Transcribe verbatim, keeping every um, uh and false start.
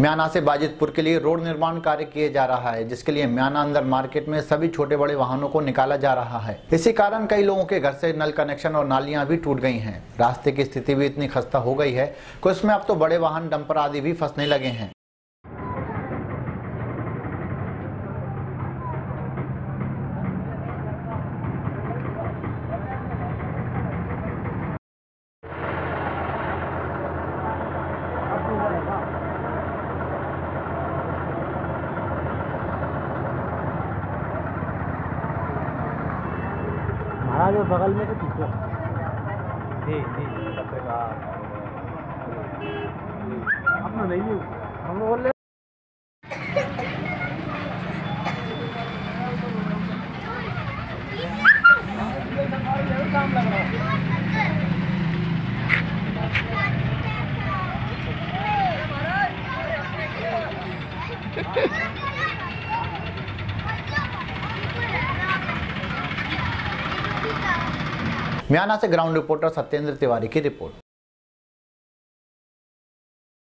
म्याना से बाजितपुर के लिए रोड निर्माण कार्य किए जा रहा है, जिसके लिए म्याना अंदर मार्केट में सभी छोटे बड़े वाहनों को निकाला जा रहा है। इसी कारण कई लोगों के घर से नल कनेक्शन और नालियां भी टूट गई हैं। रास्ते की स्थिति भी इतनी खस्ता हो गई है कि उसमें अब तो बड़े वाहन डंपर आदि भी फंसने लगे हैं। महाराज बगल में से पीछे जी जी पत्रकार अपना नहीं है, हम बोल रहे काम लग रहा है। म्याना से ग्राउंड रिपोर्टर सत्येंद्र तिवारी की रिपोर्ट।